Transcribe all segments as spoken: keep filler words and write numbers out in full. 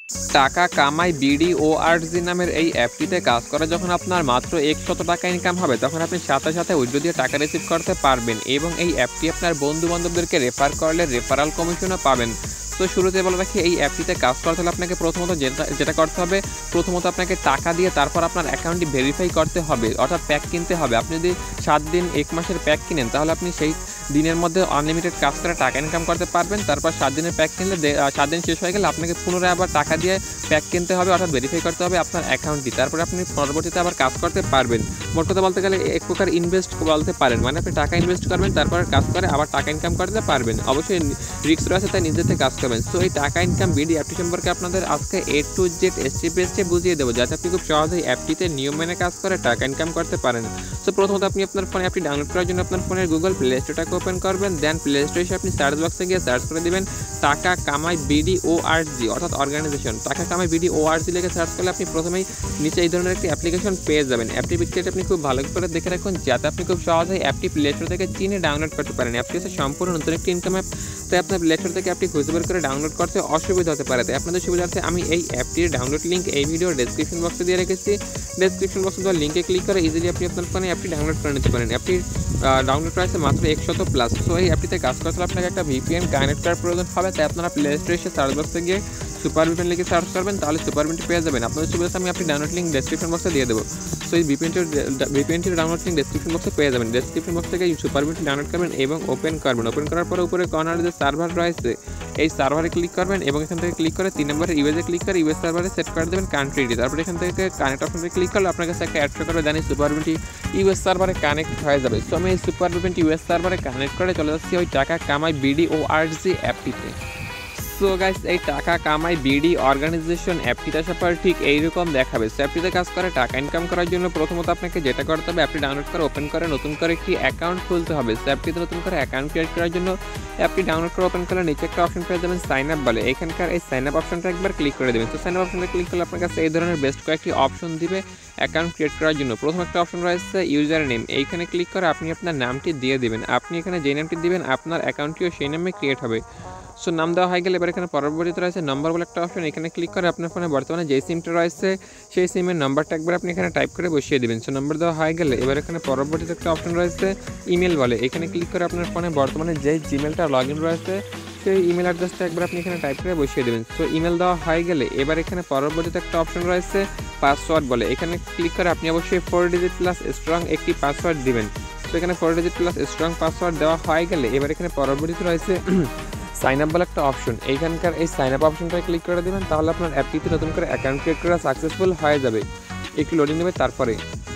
টাকা কামাই BD ORG নামের এই অ্যাপটিতে কাজ করে যখন আপনার মাত্র একশত টাকা ইনকাম হবে তখন আপনি সাথে সাথে উইথড্র দিয়ে টাকা রিসিভ করতে পারবেন এবং এই অ্যাপটি আপনার বন্ধু বান্ধবদেরকে রেফার করলে রেফারাল কমিশনও পাবেন। তো শুরুতে বলে রাখি, এই অ্যাপটিতে কাজ করতে হলে আপনাকে প্রথমত যেটা যেটা করতে হবে, প্রথমত আপনাকে টাকা দিয়ে তারপর আপনার অ্যাকাউন্টটি ভেরিফাই করতে হবে, অর্থাৎ প্যাক কিনতে হবে। আপনি যদি সাত দিন এক মাসের প্যাক কিনেন তাহলে আপনি সেই দিনের মধ্যে আনলিমিটেড কাজ করে টাকা ইনকাম করতে পারবেন। তারপর সাত দিনের প্যাক কিনলে সাত দিন শেষ হয়ে গেলে আপনাকে পুনরায় আবার টাকা দিয়ে প্যাক কিনতে হবে, অর্থাৎ ভেরিফাই করতে হবে আপনার অ্যাকাউন্টটি। তারপরে আপনি পরবর্তীতে আবার কাজ করতে পারবেন। মোট কথা বলতে গেলে এক প্রকার ইনভেস্ট বলতে পারেন, মানে আপনি টাকা ইনভেস্ট করবেন তারপর কাজ করে আবার টাকা ইনকাম করতে পারবেন। অবশ্যই রিস্ক রয়েছে, তাই নিজের থেকে কাজ করবেন। সো এই টাকা ইনকাম বিডি অ্যাপটি সম্পর্কে আপনাদের আজকে A to Z step by step বুঝিয়ে দেবো, যাতে আপনি খুব সহজেই অ্যাপটিতে নিয়ম মেনে কাজ করে টাকা ইনকাম করতে পারেন। সো প্রথমত আপনি আপনার ফোনে অ্যাপটি ডাউনলোড করার জন্য আপনার ফোনের গুগল প্লে স্টোরটাকে ওপেন করবেন। দেন প্লে স্টোরে এসে আপনি সার্চ বক্সে গিয়ে সার্চ করে দেবেন টাকা কামাই বিডি ওআরজি, অর্থাৎ অর্গানাইজেশন। টাকা কামাই বিডি ওআরজি লিখে সার্চ করলে আপনি প্রথমেই নিচে এই ধরনের একটি অ্যাপ্লিকেশন পেয়ে যাবেন। অ্যাপটি পিকচারটি আপনি খুব ভালো করে দেখে রাখুন, যাতে আপনি খুব সহজেই অ্যাপটি প্লে স্টোর থেকে চিনে ডাউনলোড করতে পারেন। অ্যাপটি হচ্ছে সম্পূর্ণ নতুন একটি ইনকাম অ্যাপ, তাই আপনার প্লে স্টোর থেকে অ্যাপটি খুঁজে বের করে ডাউনলোড করতে অসুবিধা হতে পারে। তাই আপনাদের সুবিধার্থে আমি এই অ্যাপটির ডাউনলোড লিঙ্ক এই ভিডিওর ডেসক্রিপশন বক্সে দিয়ে রেখেছি। ডেসক্রিপশন বক্সে দেওয়া লিঙ্কে ক্লিক করে ইজিলি আপনি আপনার ফোনে অ্যাপটি ডাউনলোড করে নিতে পারেন। অ্যাপটির ডাউনলোড রয়েছে মাত্র একশত প্লাস। সো এই অ্যাপটিতে কাজ করতে হলে আপনাকে একটা ভিপিএন কানেক্ট করার প্রয়োজন হবে, তাই আপনারা প্লে স্টোরে এসে সার্চ বক্সে গিয়ে সুপার ভিপিএন লিখে সার্চ করবেন, তাহলে সুপার ভিপিএনটি পেয়ে যাবেন। আপনাদের সুবিধাতে আমি আপনি ডাউনলোড লিঙ্ক ডেসক্রিপশন বক্সে দিয়ে দেবো। সো এই ভিপিএনটির ভিপিএনটির ডাউনলোড লিঙ্ক ডেসক্রিপশন বক্সে পেয়ে যাবেন। ডেসক্রিপশন বক্স থেকে সুপার ভিপিএনটি ডাউনলোড করবেন এবং ওপেন করবেন। ওপেন করার পরে উপরে কর্নারে যে সার্ভার রয়েছে এই সার্ভারে ক্লিক করবেন এবং এখান থেকে ক্লিক করে তিন নম্বরের ইউএসএ ক্লিক করে ইউএস সার্ভারে সেট করে দেবেন কান্ট্রিটি। তারপর এখান থেকে কানেক্ট অপশনে ক্লিক করলে আপনার কাছে একটা অ্যাড শো করবে, জানি সুপার ভিপিএনটি ইউএস সার্ভারে কানেক্ট হয়ে যাবে। সো আমি এই সুপার ভিপিএনটি ইউএস সার্ভারে কানেক্ট করে চলে যাচ্ছি ওই টাকা কামাই বিডি ওআরজি অ্যাপটিতে। সো গাইস, এই টাকা কামাই বিডি অর্গানাইজেশন অ্যাপটিতে আসার পর ঠিক এইরকম দেখাবে। সো অ্যাপটিতে কাজ করে টাকা ইনকাম করার জন্য প্রথমত আপনাকে যেটা করতে হবে, অ্যাপটি ডাউনলোড করে ওপেন করে নতুন করে একটি অ্যাকাউন্ট খুলতে হবে। সো অ্যাপটিতে নতুন করে অ্যাকাউন্ট ক্রিয়েট করার জন্য অ্যাপটি ডাউনলোড করে ওপেন করে নিচে একটা অপশন পেয়ে যাবেন সাইন আপ বলে। এখানকার এই সাইন আপ অপশনটা একবার ক্লিক করে দেবেন। তো সাইন আপ অপশনটা ক্লিক করলে আপনার কাছে এই ধরনের বেস্ট কয়েকটি অপশন দিবে অ্যাকাউন্ট ক্রিয়েট করার জন্য। প্রথম একটা অপশন রয়েছে ইউজার নেম, এইখানে ক্লিক করে আপনি আপনার নামটি দিয়ে দেবেন। আপনি এখানে যে নামটি দিবেন আপনার অ্যাকাউন্টটিও সেই নামে ক্রিয়েট হবে। সো নাম দেওয়া হয়ে গেলে এবার এখানে পরবর্তীতে রয়েছে নম্বর বলে একটা অপশন, এখানে ক্লিক করে আপনার ফোনে বর্তমানে যে সিমটা রয়েছে সেই সিমের নাম্বারটা একবার আপনি এখানে টাইপ করে বসিয়ে দেবেন। সো নম্বর দেওয়া হয়ে গেলে এবার এখানে পরবর্তীতে একটা অপশন রয়েছে ইমেল বলে, এখানে ক্লিক করে আপনার ফোনে বর্তমানে যে জিমেলটা লগ ইন রয়েছে সেই ইমেল অ্যাড্রেসটা একবার আপনি এখানে টাইপ করে বসিয়ে দেবেন। সো ইমেল দেওয়া হয়ে গেলে এবার এখানে পরবর্তীতে একটা অপশন রয়েছে পাসওয়ার্ড বলে, এখানে ক্লিক করে আপনি অবশ্যই ফোর ডিজিট প্লাস স্ট্রং একটি পাসওয়ার্ড দিবেন। তো এখানে four digit plus strong password দেওয়া হয়ে গেলে এবার এখানে পরবর্তীতে রয়েছে সাইন আপ বলে একটা অপশন, এইখানকার এই সাইন আপ অপশনটায় ক্লিক করে দেবেন, তাহলে আপনার অ্যাপটিতে নতুন করে অ্যাকাউন্ট ক্রিয়েট করা সাকসেসফুল হয়ে যাবে। একটু লোডিং নেবে তারপরে।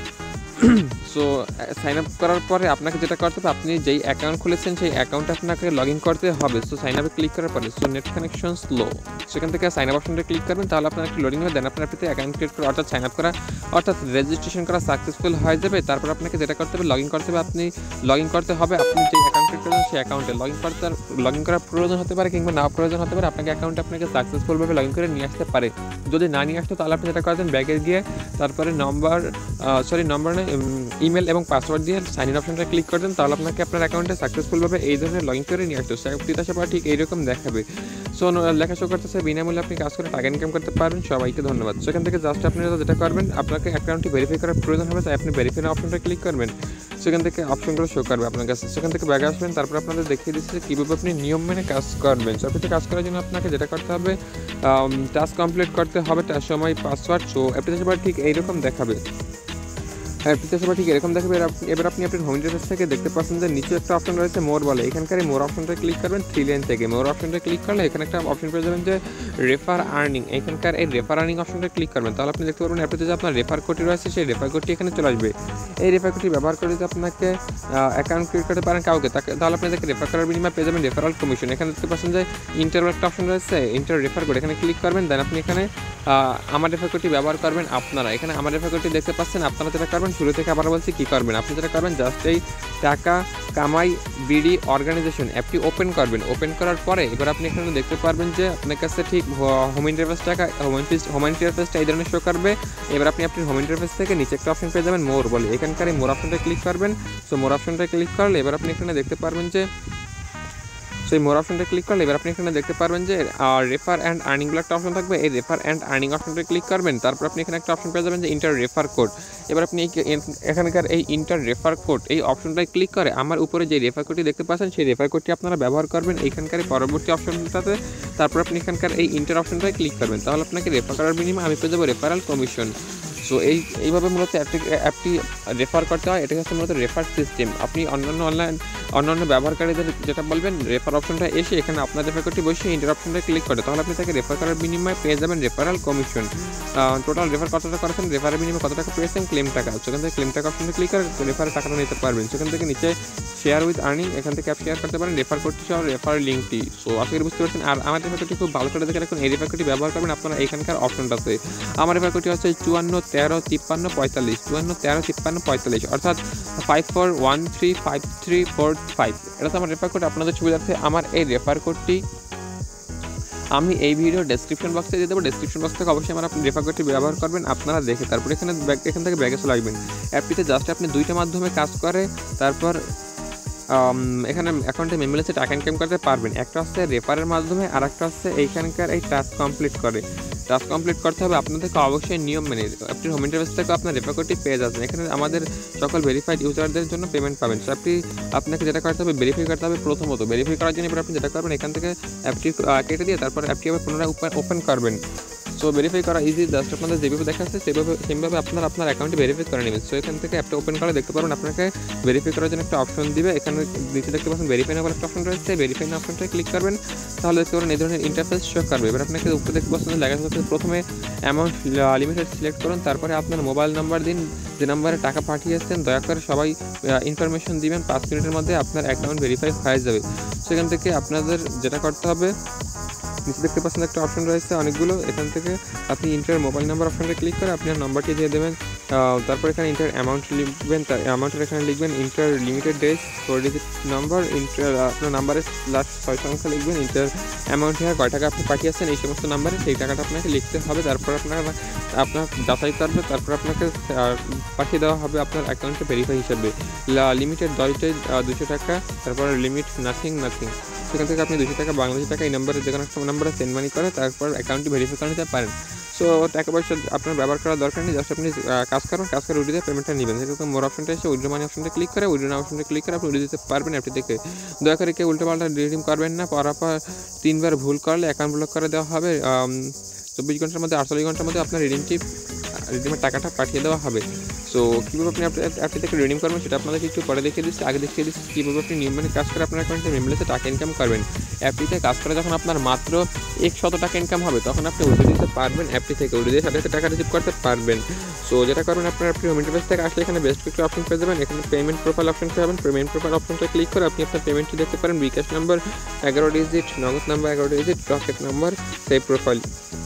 সো সাইন আপ করার পরে আপনাকে যেটা করতে হবে, আপনি যেই অ্যাকাউন্ট খুলেছেন সেই অ্যাকাউন্টে আপনাকে লগ ইন করতে হবে। সো সাইন আপে ক্লিক করার পরে সো নেট কানেকশন স্লো, সেখান থেকে সাইন আপ অপশনটা ক্লিক করবেন, তাহলে আপনার একটু লোডিং হবে। দেন আপনার অ্যাপটিতে অ্যাকাউন্ট ক্রিয়েট করা অর্থাৎ সাইন আপ করা অর্থাৎ রেজিস্ট্রেশন করা সাকসেসফুল হয়ে যাবে। তারপর আপনাকে যেটা করতে হবে, লগ ইন করতে হবে। আপনি লগ ইন করতে হবে আপনি যে অ্যাকাউন্ট ক্রিয়েট করেছেন সেই অ্যাকাউন্টে লগ ইন করতে লগ ইন করার প্রয়োজন হতে পারে কিংবা না প্রয়োজন হতে পারে। আপনাকে অ্যাকাউন্টে আপনাকে সাকসেসফুলভাবে লগ ইন করে নিয়ে আসতে পারে। যদি না নিয়ে আসতো তাহলে আপনি যেটা করতেন, ব্যাগে গিয়ে তারপরে নম্বর সরি নম্বর নয় ইমেল এবং পাসওয়ার্ড দিয়ে সাইন ইন অপশনটা ক্লিক করতেন, তাহলে আপনাকে আপনার অ্যাকাউন্টে সাকসেসফুলভাবে এই ধরনের লগ ইন করে নিয়ে আসতো। অ্যাপটিতে আসার পর ঠিক এইরকম দেখাবে। সো লেখাশো করতেছে বিনামূল্যে আপনি কাজ করে টাকা ইনকাম করতে পারবেন। সবাইকে ধন্যবাদ। সেখান থেকে জাস্ট আপনি যেটা করবেন, আপনাকে অ্যাকাউন্টটি ভেরিফাই করার প্রয়োজন হবে, তাই আপনি ভেরিফাই অপশনটা ক্লিক করবেন। সেখান থেকে অপশনগুলো শো করবে আপনার কাছে। সেখান থেকে ব্যাগে আসবেন, তারপর আপনাদের দেখিয়ে দিচ্ছে কীভাবে আপনি নিয়ম মেনে কাজ করবেন। অ্যাপটিতে কাজ করার জন্য আপনাকে যেটা করতে হবে, টাস্ক কমপ্লিট করতে হবে তার সময় পাসওয়ার্ড। সো অ্যাপটিতে সবাই ঠিক এইরকম দেখাবে। অ্যাপটিতে সবাই ঠিক এরকম দেখাবে। এবার আপনি আপনার হোম ইন্টারফেস থেকে দেখতে পাচ্ছেন যে নিচে একটা অপশন রয়েছে মোর বলে, এখানকার এই মোর অপশনটা ক্লিক করবেন থ্রি লাইন থেকে। মোর অপশনটা ক্লিক করলে এখানে একটা অপশন পেয়ে যাবেন যে রেফার আর্নিং, এখানকার এই রেফার আর্নিং অপশনটা ক্লিক করবেন, তাহলে আপনি দেখতে পারবেন অ্যাপটিতে যে আপনার রেফার কোডটি রয়েছে সেই রেফার কোডটি এখানে চলে আসবে। এই রেফার কোডটি ব্যবহার করে যদি আপনাকে অ্যাকাউন্ট ক্রিয়েট করতে পারেন কাউকে, তাকে তাহলে আপনি তাকে রেফার করার বিনিময়ে পেয়ে যাবেন রেফারাল কমিশন। এখানে দেখতে পাচ্ছেন যে ইন্টার একটা অপশন রয়েছে ইন্টার রেফার কোড, এখানে ক্লিক করবেন। দেন আপনি এখানে আমার রেফার কোডটি ব্যবহার করবেন আপনারা। এখানে আমার রেফার কোডটি দেখতে পাচ্ছেন, আপনারা যেটা করবেন শুরু থেকে আবার বলছি কী করবেন। আপনি যেটা করবেন, জাস্ট এই টাকা কামাই বিডি অর্গানাইজেশন অ্যাপটি ওপেন করবেন। ওপেন করার পরে এবার আপনি এখানে দেখতে পারবেন যে আপনার কাছে ঠিক হোম ইন্টারফেস টাকা হোম হোম ইন্টারফেসটা এই ধরনের শো করবে। এবার আপনি আপনি হোম ইন্টারফেস থেকে নিচে একটা অপশন পেয়ে যাবেন মোর বলে, এখানকার এই মোর অপশনটা ক্লিক করবেন। সো মোর অপশনটা ক্লিক করলে এবার আপনি এখানে দেখতে পারবেন যে সো এই মোর অপশনটা ক্লিক করলে এবার আপনি এখানে দেখতে পারবেন যে রেফার অ্যান্ড আর্নিং বলে একটা অপশন থাকবে। এই রেফার অ্যান্ড আর্নিং অপশনটা ক্লিক করবেন, তারপর আপনি এখানে একটা অপশন পেয়ে যাবেন যে ইন্টার রেফার কোড। এবার আপনি এখানকার এই ইন্টার রেফার কোড এই অপশনটায় ক্লিক করে আমার উপরে যে রেফার কোডটি দেখতে পাচ্ছেন সেই রেফার কোডটি আপনারা ব্যবহার করবেন এইখানকার পরবর্তী অপশনটাতে। তারপর আপনি এখানকার এই ইন্টার অপশনটায় ক্লিক করবেন, তাহলে আপনাকে রেফার করার বিনিময়ে আমি পেয়ে যাবো রেফারাল কমিশন। সো এই এইভাবে মূলত অ্যাপটি অ্যাপটি রেফার করতে হয়। এটা হচ্ছে মূলত রেফার সিস্টেম। আপনি অন্যান্য অনলাইন অন্যান্য ব্যবহারকারীদের যেটা বলবেন রেফার অপশনটা এসে এখানে আপনার রেফার কোডটি বসে ইন্টার অপশনটা ক্লিক করে, তাহলে আপনি তাকে রেফার করার বিনিময়ে পেয়ে যাবেন রেফারাল কমিশন। টোটাল রেফার কত টাকা করেছেন, রেফারের বিনিময়ে কত টাকা পেয়েছেন, ক্লেম টাকা। সেখান থেকে ক্লেম টাকা অপশনটা ক্লিক করে রেফারের টাকাটা নিতে পারবেন। সেখান থেকে নিচে শেয়ার উইথ আর্নিং, এখান থেকে আপনি শেয়ার করতে পারেন রেফার কোডটি সহ রেফার লিঙ্কটি। সো আশা করি বুঝতে পারছেন। আর আমার রেফার কোডটি খুব ভালো করে দেখে রাখুন, এই রেফার কোডটি ব্যবহার করবেন আপনারা এখানকার অপশনটাতে। আমার রেফার কোডটি হচ্ছে চুয়ান্ন তেরো তিপ্পান্ন পঁয়তাল্লিশ, চুয়ান্ন তেরো তিপ্পান্ন পঁয়তাল্লিশ, অর্থাৎ five four one three five three four five. এটা তো আমার রেফার কোড। আপনাদের সুবিধার্থে আমার এই রেফার কোডটি আমি এই ভিডিও ডেসক্রিপশন বক্সে দিয়ে দেবো। ডেসক্রিপশন বক্স থেকে অবশ্যই আমার আপনি রেফার কোডটি ব্যবহার করবেন আপনারা দেখে। তারপর এখানে এখান থেকে ব্যাগে চলে আসবেন। অ্যাপটিতে জাস্ট আপনি দুইটা মাধ্যমে কাজ করে তারপর এখানে অ্যাকাউন্টে মেমোরিতে টাকা ইনকাম করতে পারবেন। একটা হচ্ছে রেফারের মাধ্যমে, আর একটা হচ্ছে এইখানকার এই টাস্ক কমপ্লিট করে। টাস্ক কমপ্লিট করতে হবে আপনাদেরকে অবশ্যই নিয়ম মেনে। আপনি হোম ইন্টারফেস থেকে আপনার রেফার কোডটি পেয়ে যাচ্ছেন। এখানে আমাদের সকল ভেরিফাইড ইউজারদের জন্য পেমেন্ট পাবেন। সো আপনি আপনাকে যেটা করতে হবে ভেরিফাই করতে হবে। প্রথমত ভেরিফাই করার জন্য এবার আপনি যেটা করবেন এখান থেকে অ্যাপটি কেটে দিয়ে তারপর অ্যাপটি আবার পুনরায় ওপেন করবেন। সো ভেরিফাই করা ইজি, জাস্ট আপনাদের যেভাবে দেখাচ্ছে সেভাবে সেভাবে আপনার আপনার অ্যাকাউন্টে ভেরিফাই করে নেবেন। সো এখান থেকে অ্যাপটা ওপেন করে দেখতে পারবেন আপনাকে ভেরিফাই করার জন্য একটা অপশন দিবে। এখানে নিচে দেখতে পাচ্ছেন ভেরিফাই নাম্বার একটা অপশন রয়েছে, ভেরিফাই না অপশনটা ক্লিক করবেন, তাহলে দেখতে পারেন এই ধরনের ইন্টারফেস শো করবে। এবার আপনাকে উপরে দেখতে পাচ্ছেন লেখা আছে প্রথমে অ্যামাউন্ট লিমিটেড সিলেক্ট করুন, তারপরে আপনার মোবাইল নাম্বার দিন যে নাম্বারে টাকা পাঠিয়েছেন। দয়া করে সবাই ইনফরমেশন দিবেন, পাঁচ মিনিটের মধ্যে আপনার অ্যাকাউন্ট ভেরিফাই হয়ে যাবে। সেখান থেকে আপনাদের যেটা করতে হবে নিচে দেখতে পাচ্ছেন একটা অপশন রয়েছে অনেকগুলো, এখান থেকে আপনি ইন্টার মোবাইল নাম্বার অপশনটা ক্লিক করে আপনার নাম্বারটি দিয়ে দেবেন। তারপর এখানে ইন্টার অ্যামাউন্ট লিখবেন, তার অ্যামাউন্টের এখানে লিখবেন enter limited days four digit number, enter আপনার নাম্বারের লাস্ট ছয় সংখ্যা লিখবেন, ইন্টার অ্যামাউন্ট হ্যাঁ কয় টাকা আপনি পাঠিয়েছেন এই সমস্ত নাম্বারে সেই টাকাটা আপনাকে লিখতে হবে। তারপর আপনার আপনার যাচাই করবে, তারপর আপনাকে পাঠিয়ে দেওয়া হবে আপনার অ্যাকাউন্টে ভেরিফাই হিসাবে। লিমিটেড দশটাই দুশো টাকা, তারপর লিমিট নাথিং নাথিং। সেখান থেকে আপনি দুশো টাকা বাংলাদেশি টাকা এই নাম্বারে যে কোনো একটা নাম্বারে সেন্ড মানি করে তারপর অ্যাকাউন্টটি ভেরিফাই করে নিতে পারেন। সো টাকা পয়সা আপনার ব্যবহার করার দরকার নেই, জাস্ট আপনি কাজ করুন, কাজ করে উইড্রো দিয়ে পেমেন্টটা নেবেন। সেক্ষেত্রে মোর অপশনটা এসে উইড্রো মানি অপশনটা ক্লিক করে উইড্রো না অপশনটা ক্লিক করে আপনি উইড্রো দিতে পারবেন অ্যাপটি থেকে। দয়া করে কেউ উল্টোপাল্টা রিডিম করবেন না, পরাপর তিনবার ভুল করলে অ্যাকাউন্ট ব্লক করে দেওয়া হবে। চব্বিশ ঘন্টার মধ্যে আটচল্লিশ ঘন্টার মধ্যে আপনার রিডিমটি রিডিমের টাকাটা পাঠিয়ে দেওয়া হবে। সো কীভাবে আপনি অ্যাপটি থেকে রিডিম করবেন সেটা আপনাদেরকে একটু পরে দেখিয়ে দিচ্ছি। আগে দেখিয়ে দিচ্ছি কীভাবে আপনি নিয়ম মানে কাজ করে আপনার অ্যাকাউন্টে মেমোরিতে টাকা ইনকাম করবেন। অ্যাপটিতে কাজ করে যখন আপনার মাত্র একশত টাকা ইনকাম হবে তখন আপনি উইড্রো দিতে পারবেন অ্যাপটি থেকে, উইড্রো দিয়ে সাথে সাথে টাকা রিসিভ করতে পারবেন। সো যেটা করবেন আপনার আপনি হোম ইন্টারফেস থেকে আসলে এখানে বেস্ট কিছু অপশন পেয়ে যাবেন। এখানে পেমেন্ট প্রোফাইল অপশন পাবেন, পেমেন্ট প্রোফাইল অপশনটা ক্লিক করে আপনি আপনার পেমেন্টটি দেখতে পারেন। বিকাশ নাম্বার এগারো ডিজিট, নগদ নাম্বার এগারো digit, Rocket number, save profile.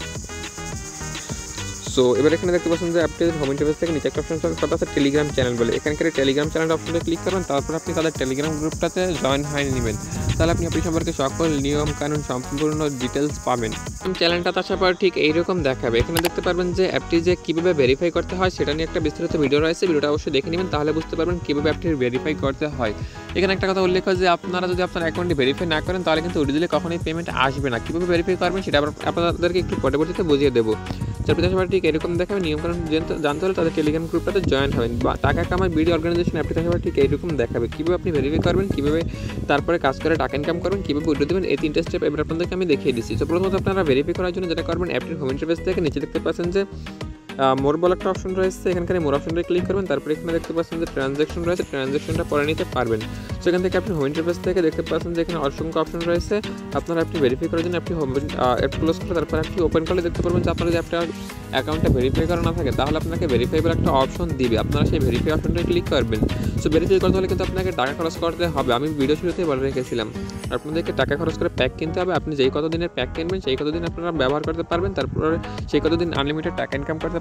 So এবার এখানে দেখতে পাচ্ছেন যে অ্যাপটির হোম ইন্টারফেস থেকে নিচে একটা অপশন কথা আছে টেলিগ্রাম চ্যানেল বলে। এখানকার টেলিগ্রাম চ্যানেল অপশনটা ক্লিক করবেন, তারপর আপনি তাদের টেলিগ্রাম গ্রুপটাতে জয়েন হয়ে নেবেন। তাহলে আপনি আপনি সম্পর্কে সকল নিয়ম কানুন সম্পূর্ণ ডিটেলস পাবেন। চ্যানেলটা আসার পর ঠিক এইরকম দেখাবে। এখানে দেখতে পারবেন যে অ্যাপটি যে কীভাবে ভেরিফাই করতে হয় সেটা নিয়ে একটা বিস্তারিত ভিডিও রয়েছে, ভিডিওটা অবশ্যই দেখে নেবেন, তাহলে বুঝতে পারবেন কীভাবে অ্যাপটির ভেরিফাই করতে হয়। এখানে একটা কথা উল্লেখ হয় যে আপনারা যদি আপনার অ্যাকাউন্টটি ভেরিফাই না করেন তাহলে কিন্তু উইড্রো দিলে কখনোই পেমেন্ট আসবে না। কীভাবে ভেরিফাই করবেন সেটা আপনাদেরকে একটু পরবর্তীতে বুঝিয়ে দেবো। তারপরে সবাই ঠিক এরকম দেখাবে। নিয়মকানুন জানতে হলে তাদের টেলিগ্রাম গ্রুপটাতে জয়েন হবেন। বা টাকা কামাই বিডি অর্গানাইজেশন অ্যাপটি সবাই ঠিক এইরকম দেখাবে। কীভাবে আপনি ভেরিফাই করবেন, কীভাবে তারপরে কাজ করে টাকা ইনকাম করবেন, কীভাবে উইড্রো দেবেন, এই তিনটে স্টেপ এবার আপনাদেরকে আমি দেখিয়ে দিচ্ছি। তো প্রথমত আপনারা ভেরিফাই করার জন্য যেটা করবেন অ্যাপটির হোম ইন্টারফেস থেকে নিচে দেখতে পাচ্ছেন যে মোর বলে একটা অপশন রয়েছে, এখানকার মোর অপশনটা ক্লিক করবেন, তারপরে এখানে দেখতে পাচ্ছেন যে ট্রানজ্যাকশন রয়েছে, ট্রানজ্যাকশনটা পরে নিতে পারবেন। সেখান থেকে আপনি হোম ইন্টারফেস থেকে দেখতে পাচ্ছেন যে এখানে অসংখ্য অপশন রয়েছে। আপনারা আপনি ভেরিফাই করার জন্য আপনি হোম অ্যাপ ক্লোজ করে তারপর আপনি ওপেন করলে দেখতে পারবেন যে আপনার যদি অ্যাপটা অ্যাকাউন্টটা ভেরিফাই করা না থাকে তাহলে আপনাকে ভেরিফাই বলে একটা অপশন দিবে, আপনারা সেই ভেরিফাই অপশনটা ক্লিক করবেন। সো ভেরিফাই করতে হলে কিন্তু আপনাকে টাকা খরচ করতে হবে। আমি ভিডিও শুরুতেই বলে রেখেছিলাম আপনাদেরকে টাকা খরচ করে প্যাক কিনতে হবে। আপনি যেই কত দিনের প্যাক কিনবেন সেই কতদিন আপনারা ব্যবহার করতে পারবেন, তারপরে সেই কতদিন আনলিমিটেড টাকা ইনকাম করতে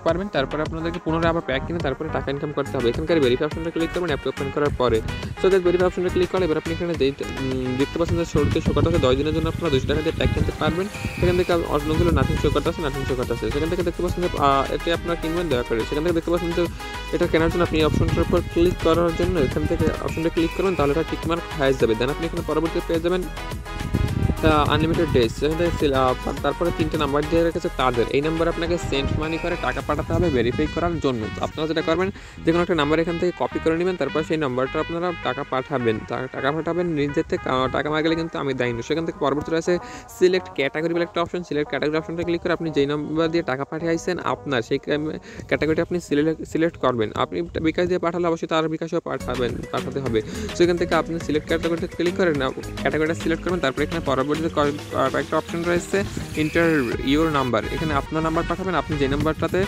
পারবেন। তারপরে আপনাদেরকে পুনরায় আবার প্যাক কিনে তারপরে টাকা ইনকাম করতে হবে। এখানকার ভেরিফাই অপশনটা ক্লিক করবেন অ্যাপটি ওপেন করার পরে। সো গাইস ভেরিফাই অপশনটা ক্লিক করলে এবার আপনি এখানে যেই দেখতে পাচ্ছেন যে শুরুতে শো করতেছে দশ দিনের জন্য আপনারা দুশো টাকা দিয়ে প্যাক কিনতে পারবেন। সেখান থেকে অনেকগুলো নাথিং শো করতেছে নাথিং শো করতেছে সেখান থেকে দেখতে পাচ্ছেন যে এটি আপনারা কিনবেন দয়া করে। সেখান থেকে দেখতে পাচ্ছেন যে এটা কেনার জন্য আপনি অপশনটার উপর ক্লিক করার জন্য এখান থেকে অপশনটা ক্লিক করবেন, তাহলে এটা টিকমার্ক হয়ে যাবে। দেন আপনি এখানে পরবর্তীতে পেয়ে যাবেন আনলিমিটেড ডেজ। সেখান থেকে তারপরে তিনটে নাম্বার দিয়ে রেখেছে তাদের, এই নাম্বার আপনাকে সেন্ড মানি করে টাকা পাঠাতে হবে ভেরিফাই করার জন্য। আপনারা যেটা করবেন যে কোনো একটা নাম্বার এখান থেকে কপি করে নেবেন, তারপর সেই নাম্বারটা আপনারা টাকা পাঠাবেন টাকা পাঠাবেন নিজের থেকে টাকা না গেলে কিন্তু আমি দেয়নি। সেখান থেকে পরবর্তী রয়েছে সিলেক্ট ক্যাটাগরি বলে একটা অপশন। সিলেক্ট ক্যাটাগরি অপশনটা ক্লিক করে আপনি যেই নাম্বার দিয়ে টাকা পাঠিয়েছেন আপনার সেই ক্যাটাগরিটা আপনি সিলেক্ট সিলেক্ট করবেন। আপনি বিকাশ দিয়ে পাঠালে অবশ্যই তার বিকাশও পাঠাবেন পাঠাতে হবে। সেখান থেকে আপনি সিলেক্ট ক্যাটাগরিটা ক্লিক করেন ক্যাটাগরিটা সিলেক্ট করবেন, তারপরে এখানে পরবর্তীতে কয়েকটা অপশন রয়েছে ইন্টার ইউর নাম্বার। এখানে আপনার নাম্বার পাঠাবেন, আপনি যে নাম্বারটাতে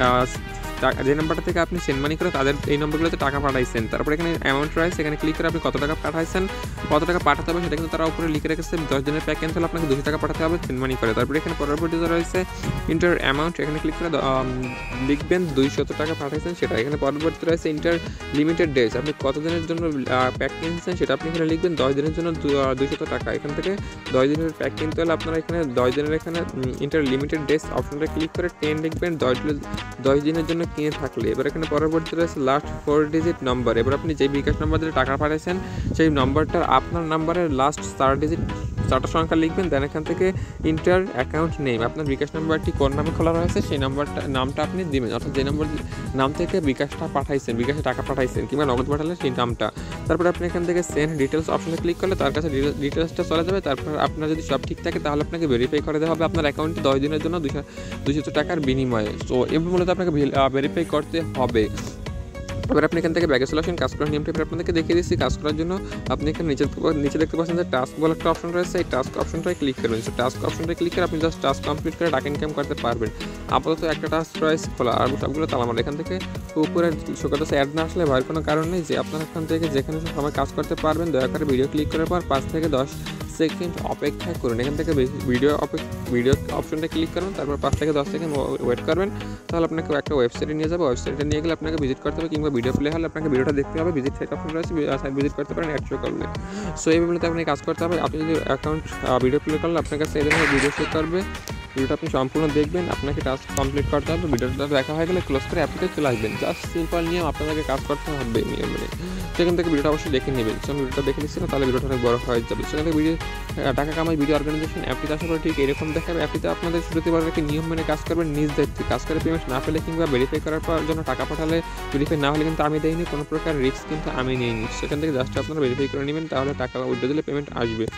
যে নাম্বারটা থেকে আপনি সেন্ড মানি করে তাদের এই নম্বরগুলোতে টাকা পাঠাইছেন। তারপরে এখানে অ্যামাউন্ট রয়েছে, এখানে ক্লিক করে আপনি কত টাকা পাঠাইছেন কত টাকা পাঠাতে হবে সেটা কিন্তু তারা উপরে লিখে রেখেছে। দশ দিনের প্যাক ক্যান্সেল আপনাকে দুশো টাকা পাঠাতে হবে সেন্ড মানি করে। তারপরে এখানে পরবর্তীতে রয়েছে ইন্টার অ্যামাউন্ট, এখানে ক্লিক করে লিখবেন দুইশত টাকা পাঠাইছেন সেটা। এখানে পরবর্তীতে রয়েছে ইন্টার লিমিটেড ডেজ, আপনি কত দিনের জন্য প্যাক কিনছেন সেটা আপনি এখানে লিখবেন দশ দিনের জন্য দুইশত টাকা। এখান থেকে দশ দিনের প্যাক কিনতে হলে আপনারা এখানে দশ দিনের এখানে ইন্টার লিমিটেড ডেজ অপশনটা ক্লিক করে টেন লিখবেন দশ দশ দিনের জন্য কিনে থাকলে। এবার এখানে পরবর্তী রয়েছে লাস্ট ফোর ডিজিট নাম্বার। এবার আপনি যে বিকাশ নাম্বার দিয়ে টাকা পাঠাইছেন সেই নাম্বারটার আপনার নাম্বারের লাস্ট চার ডিজিট চারটা সংখ্যা লিখবেন। দেন এখান থেকে ইন্টার অ্যাকাউন্ট নেম, আপনার বিকাশ নাম্বারটি কোন নামে খোলা রয়েছে সেই নাম্বারটা নামটা আপনি দিবেন, অর্থাৎ যে নাম্বার নাম থেকে বিকাশটা পাঠাইছেন বিকাশে টাকা পাঠাইছেন কিংবা নগদ পাঠালে সেই নামটা। তারপরে আপনি এখান থেকে সেন্ড ডিটেলস অপশনে ক্লিক করলে তার কাছে ডিটেলসটা চলে যাবে। তারপর আপনার যদি সব ঠিক থাকে তাহলে আপনাকে ভেরিফাই করে দেওয়া হবে আপনার অ্যাকাউন্টে দশ দিনের জন্য দুশো দুশো টাকার বিনিময়ে। সো এভাবে মূলত আপনাকে ভেরিফাই করতে হবে। এবার আপনি এখান থেকে ব্যাগে সলিউশন কাজ করার নিয়মটা আপনাদেরকে দেখিয়ে দিচ্ছি। কাজ করার জন্য আপনি এখানে নিচে নিচে দেখতে পাচ্ছেন যে টাস্ক বলে একটা অপশন রয়েছে, এই টাস্ক অপশনটায় ক্লিক করবেন। সো টাস্ক অপশনটায় ক্লিক করে আপনি জাস্ট টাস্ক কমপ্লিট করে টাকা ইনকাম করতে পারবেন। আপাতত একটা টাস্ক রয়েছে খোলা আর সবগুলো তালামার। এখান থেকে উপরে শোকাতে অ্যাড না আসলে ভয়ের কোনো কারণ নেই, যে আপনার এখান থেকে যেখানে সময় কাজ করতে পারবেন দয়া করে ভিডিও ক্লিক করার পর পাঁচ থেকে দশ সেকেন্ড অপেক্ষা করুন। এখান থেকে ভিডিও ভিডিও অপশনটা ক্লিক করুন, তারপর পাঁচ থেকে দশ সেকেন্ড ওয়েট করবেন, তাহলে আপনাকে একটা ওয়েবসাইটে নিয়ে যাবে। ওয়েবসাইটে নিয়ে গেলে আপনাকে ভিজিট করতে হবে কিংবা ভিডিও প্লে হলে আপনাকে ভিডিওটা দেখতে হবে। ভিজিট সাইট অপশন রয়েছে, সাইট ভিজিট করতে পারেন অ্যাড শো করলে। সো এইভাবে আপনাকে কাজ করতে হবে। আপনি যদি অ্যাকাউন্ট ভিডিও প্লে করলে আপনার কাছে এই ধরনের ভিডিও শো করবে, ভিডিওটা আপনি সম্পূর্ণ দেখবেন, আপনাকে টাস্ক কমপ্লিট করতে হবে। ভিডিওটা দেখা হয়ে গেলে ক্লোজ করে অ্যাপটিতে চলে আসবেন। জাস্ট সিম্পল নিয়ম, আপনাদেরকে কাজ করতে হবে নিয়ম মেনে। সেখান থেকে ভিডিওটা অবশ্যই দেখে নেবেন। যখন ভিডিওটা দেখে নিচ্ছি না তাহলে ভিডিওটা অনেক বড় হয়ে যাবে। সেখান থেকে ভিডিও টাকা কামাই ভিডিও অর্গানাইজেশন অ্যাপটিতে আসার পরে ঠিক এরকম দেখাবে। অ্যাপটিতে আপনাদের শুরুতে বড় একটা নিয়ম মেনে কাজ করবেন নিজ দায়িত্বে। কাজ করে পেমেন্ট না পেলে কিংবা ভেরিফাই করার পর জন্য টাকা পাঠালে ভেরিফাই না হলে কিন্তু আমি দেইনি, কোনো প্রকার রিস্ক কিন্তু আমি নিইনি। সেখান থেকে জাস্ট আপনারা ভেরিফাই করে নেবেন, তাহলে টাকা উইথড্র দিলে পেমেন্ট আসবে।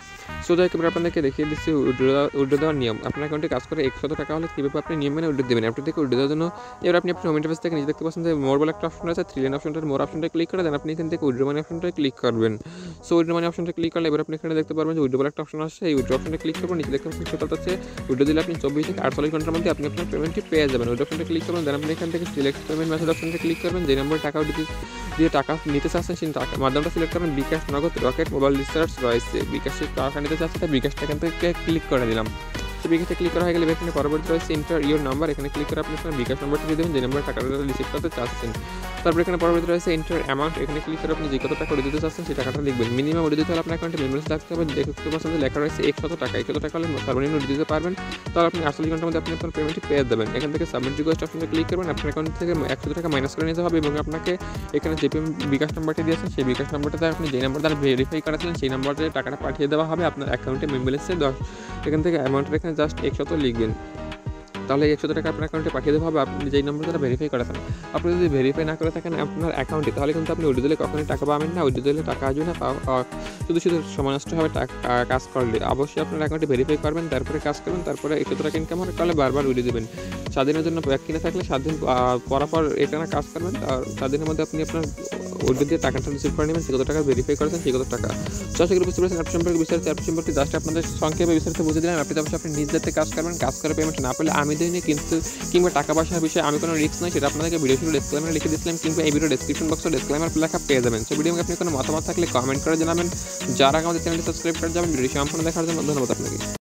সো যাই এবার আপনাদেরকে দেখিয়ে দিচ্ছি উইথড্র উইথড্র দেওয়ার নিয়ম। আপনার অ্যাকাউন্টে কাজ করে একশত টাকা হলে কীভাবে আপনি নিয়ম মেনে উইথড্র দেবেন। অ্যাপটি থেকে উইথড্র দেওয়ার জন্য এবার আপনি আপনার হোম ইন্টারফেস থেকে নিচে দেখতে পাচ্ছেন যে মোর বলে একটা অপশন আছে, থ্রি লাইন অপশনটার মোর অপশনটা ক্লিক করে দেন আপনি এখান থেকে উইথড্র মানি অপশনটা ক্লিক করবেন। সো উইথড্র মানি অপশনটা ক্লিক করলে এবার আপনি এখানে দেখতে পারবেন যে উইথড্র বলে একটা অপশন আসছে, এই উইথড্র অপশনটা ক্লিক করবেন। নিচে দেখতে পাচ্ছেন সেটা হচ্ছে উইথড্র দিলে আপনি চব্বিশ থেকে আটচল্লিশ ঘন্টার মধ্যে আপনি আপনার পেমেন্টটি পেয়ে যাবেন। উইথড্র অপশনটা ক্লিক করবেন, দেন আপনি এখান থেকে সিলেক্ট পেমেন্ট মেথড অপশনটা ক্লিক করবেন। যে নম্বরে টাকা দিয়ে টাকা নিতে চাচ্ছেন সেই টাকা মাধ্যমটা সিলেক্ট করবেন। বিকাশ, নগদ, রকেট, মোবাইল রিচার্জ রয়েছে। বিকাশে টাকা নিতে চাচ্ছে তাই বিকাশটা এখান থেকে ক্লিক করে দিলাম। তো বিকাশে ক্লিক করা হয়ে গেলে এখানে পরবর্তী রয়েছে ইন্টার ইউর নাম্বার, এখানে ক্লিক করে আপনি আপনার বিকাশ নাম্বারটা দিয়ে দেবেন যে নাম্বারে টাকাটা রিসিভ করতে চাচ্ছেন। তারপর এখানে পরবর্তী রয়েছে ইন্টার অ্যামাউন্ট, এখানে ক্লিক করে আপনি যে কত টাকা উড়ে দিতে চাচ্ছেন সেই টাকাটা লিখবেন। মিনিমাম উড়ে দিতে হলে আপনার অ্যাকাউন্টে মিনিমাম থাকতে হবে। দেখতে পাচ্ছেন যে লেখা রয়েছে একশত টাকা, একশত টাকা হলে সর্বনিম্ন উড়ে দিতে পারবেন, তাহলে আপনি আটচল্লিশ ঘন্টার মধ্যে আপনি আপনার পেমেন্টটি পেয়ে যাবেন। এখান থেকে সাবমিট রিকোয়েস্ট অপশনে ক্লিক করবেন, আপনার অ্যাকাউন্ট থেকে একশো টাকা মাইনাস করে নিতে হবে এবং আপনাকে এখানে যে বিকাশ নাম্বারটি দিয়েছেন সেই বিকাশ নাম্বারটাতে আপনি যে নাম্বার দ্বারা ভেরিফাই করেছিলেন সেই নাম্বারে টাকাটা পাঠিয়ে দেওয়া হবে আপনার অ্যাকাউন্টে মেম্বারেন্সে দশ। এখান থেকে অ্যামাউন্টের এখানে জাস্ট একশত লিখবেন, তাহলে একশো টাকা আপনার অ্যাকাউন্টে পাঠিয়ে দেওয়া হবে আপনি যেই নম্বর দ্বারা ভেরিফাই করে থাকেন। আপনি যদি ভেরিফাই না করে থাকেন আপনার অ্যাকাউন্টে তাহলে কিন্তু আপনি উইথড্র দিলে কখনোই টাকা পাবেন না। উইথড্র দিলে টাকা আসবে না, শুধু শুধু সময় নষ্ট হবে কাজ করলে। অবশ্যই আপনার অ্যাকাউন্টে ভেরিফাই করবেন, তারপরে কাজ করবেন, তারপরে একশো টাকা ইনকাম করলে বারবার উইথড্র দেবেন। সাত দিনের জন্য ব্যাগ কিনে থাকলে সাত দিন পরাপর এখানে কাজ করবেন, আর সাত দিনের মধ্যে আপনি আপনার উইথড্র দিয়ে টাকাটা রিসিভ করে নেবেন। সে কত টাকা ভেরিফাই করেছেন সেই কত টাকা। চাষা করে বুঝতে পারছেন অ্যাপ সম্পর্কে বিস্তারিত অ্যাপ সম্পর্কে জাস্ট আপনাদের সংক্ষেপে বিস্তারিত বুঝে দিলাম। আপনি অবশ্যই আপনি নিজের কাজ করবেন, কাজ করে পেমেন্ট না পেলে আমি দিইনি কিন্তু কিংবা টাকা পয়সার বিষয়ে আমি কোনো রিস্ক নয়, সেটা আপনাদেরকে ভিডিও শুরু ডিসক্লেমারে লিখে দিয়েছিলাম কিংবা এই ভিডিও ডেসক্রিপশন বক্সে ডিসক্লেমার লেখা পেয়ে যাবেন। সো ভিডিও আপনি কোনো মতামত থাকলে কমেন্ট করে জানাবেন। যারা আমাদের চ্যানেলটি সাবস্ক্রাইব করে যাবেন। ভিডিও সম্পূর্ণ দেখার জন্য ধন্যবাদ আপনাকে।